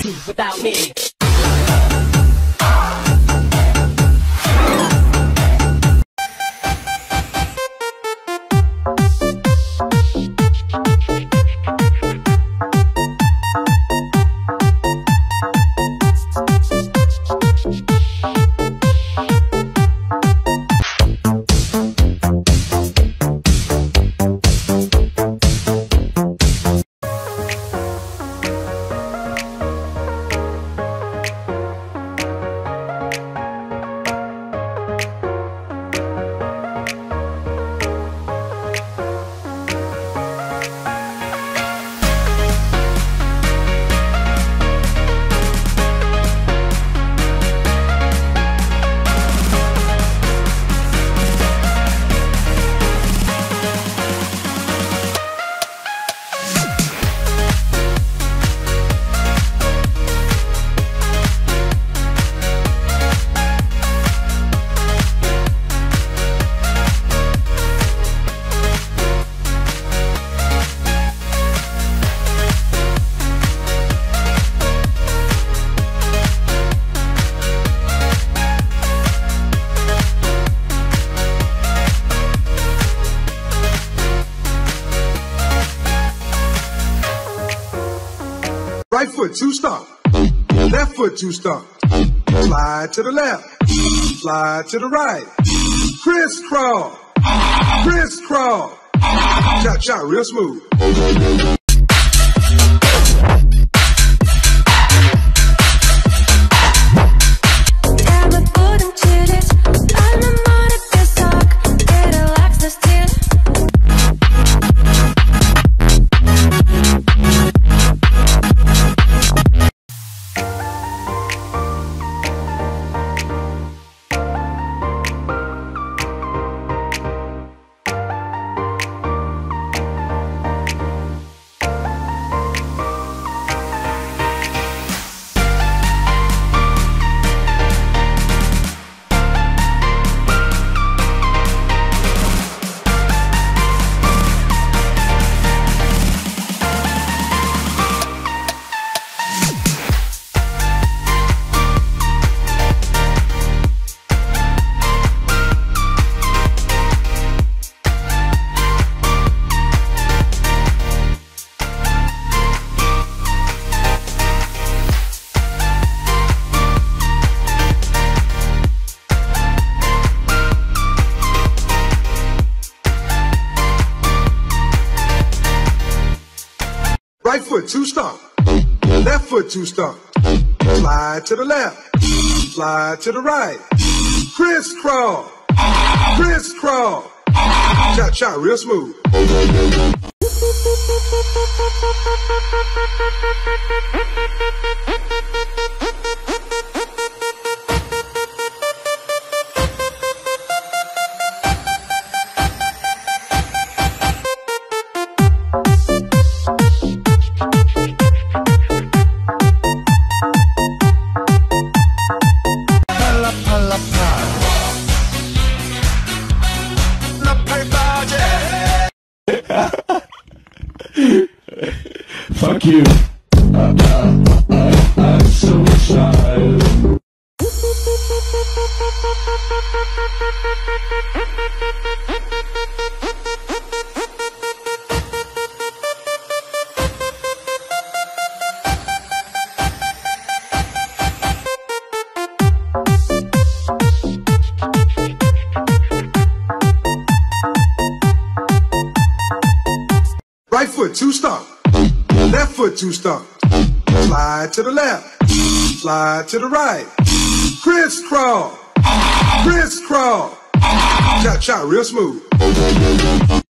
do without me. Right foot, two stomp. Left foot, two stomp. Slide to the left. Slide to the right. Crisscross. Crisscross. Cha-cha, real smooth. Right foot, two stomp. Left foot, two stomp. Slide to the left. Slide to the right. Crisscross. Crisscross. Cha-cha, real smooth. Fuck you. I'm so shy. Right foot, two stomp. Left foot, two stomp. Slide to the left. Slide to the right. Crisscross. Crisscross. Cha-cha, real smooth.